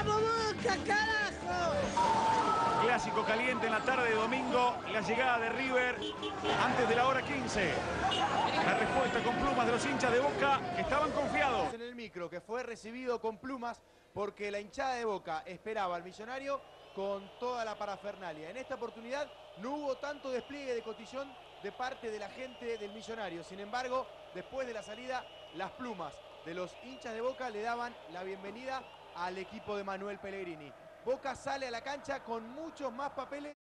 ¡Vamos, Boca, carajo! Clásico caliente en la tarde de domingo, la llegada de River antes de la hora 15. La respuesta con plumas de los hinchas de Boca que estaban confiados. En el micro, que fue recibido con plumas porque la hinchada de Boca esperaba al Millonario con toda la parafernalia. En esta oportunidad no hubo tanto despliegue de cotillón de parte de la gente del Millonario. Sin embargo, después de la salida, las plumas de los hinchas de Boca le daban la bienvenida al equipo de Manuel Pellegrini. Boca sale a la cancha con muchos más papeles.